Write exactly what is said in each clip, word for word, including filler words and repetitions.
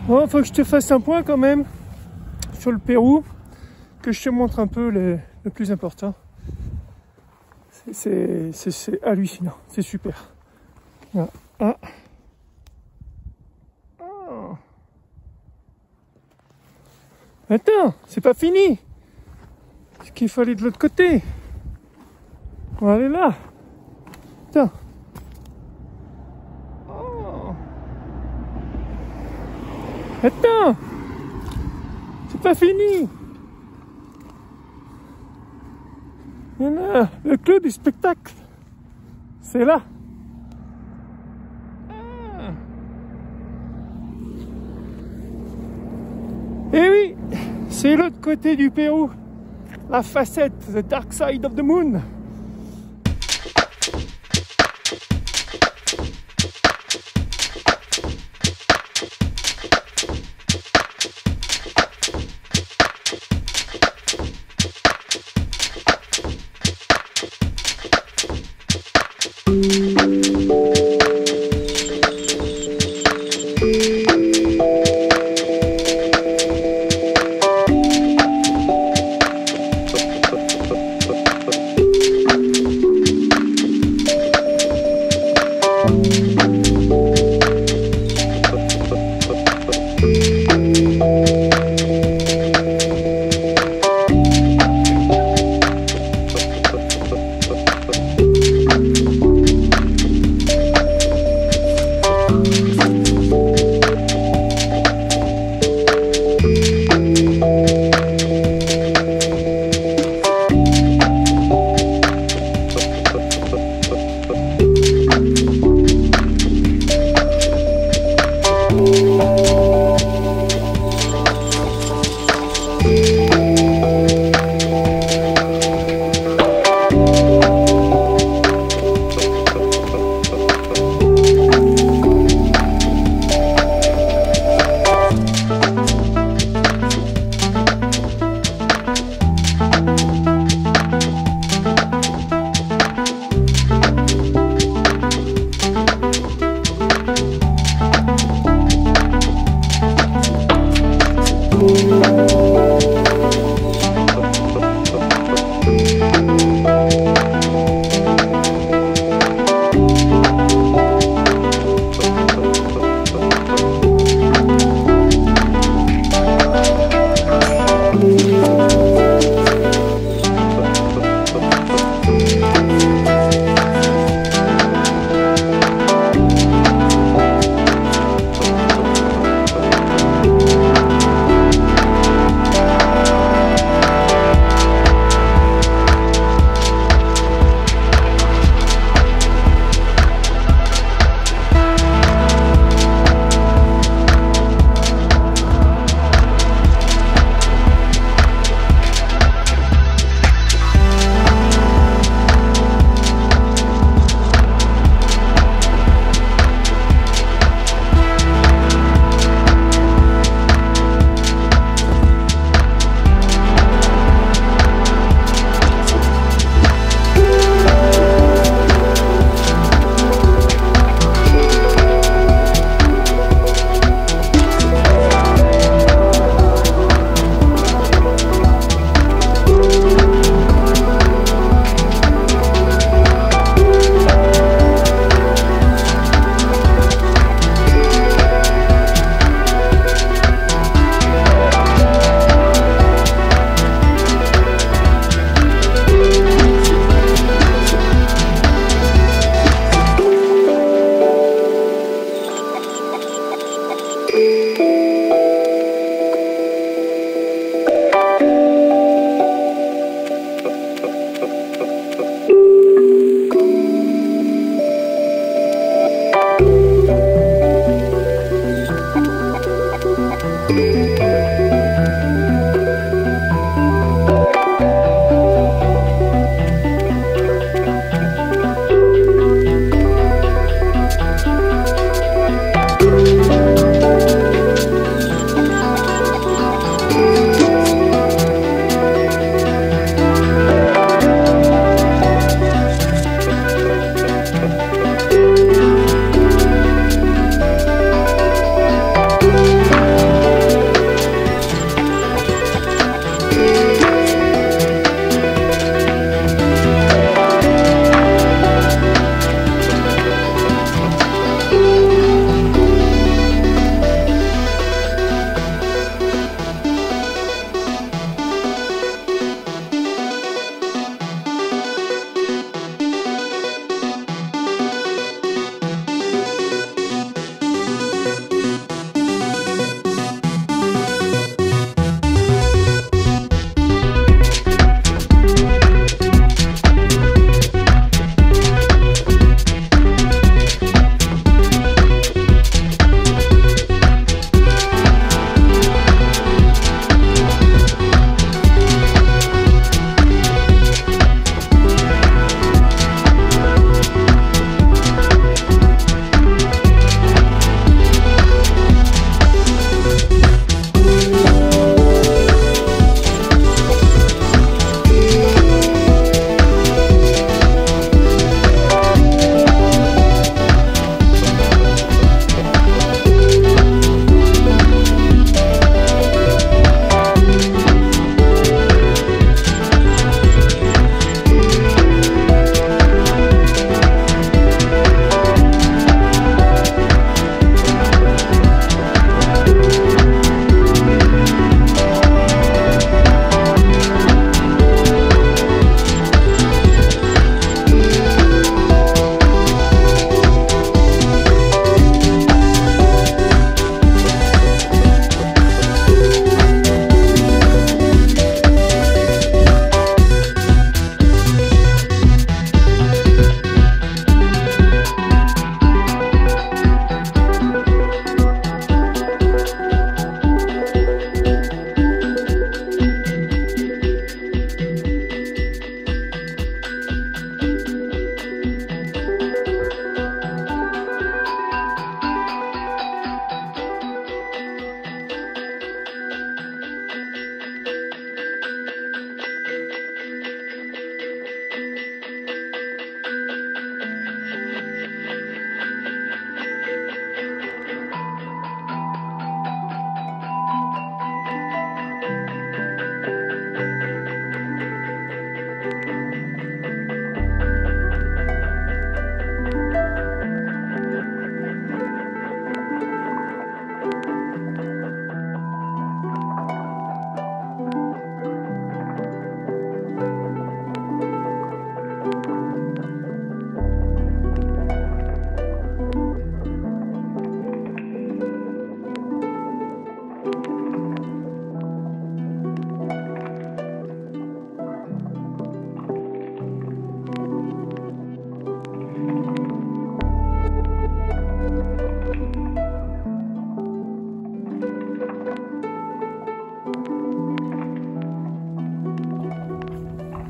Bon, faut que je te fasse un point quand même sur le Pérou, que je te montre un peu le, le plus important. C'est hallucinant, c'est super. Voilà. Ah. Oh. Attends, c'est pas fini. Parce qu'il faut aller de l'autre côté. On va aller là. Attends. Oh. Attends. C'est pas fini. Il y en a, le clou du spectacle. C'est là. Ah. Et oui, c'est l'autre côté du Pérou. La facette, the dark side of the moon.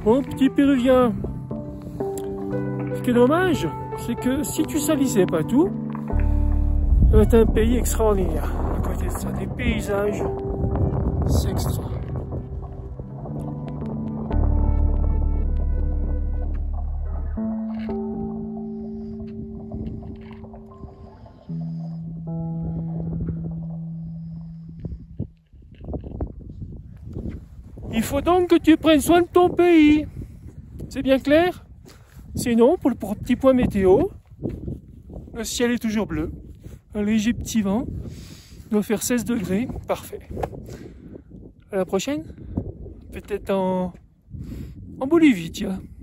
Mon petit Péruvien, ce qui est dommage, c'est que si tu salissais pas tout, ça va être un pays extraordinaire. À côté de ça, des paysages, c'est extra. Il faut donc que tu prennes soin de ton pays. C'est bien clair? Sinon, pour le petit point météo, le ciel est toujours bleu. Un léger petit vent. Il doit faire seize degrés. Parfait. À la prochaine. Peut-être en, en Bolivie, tiens.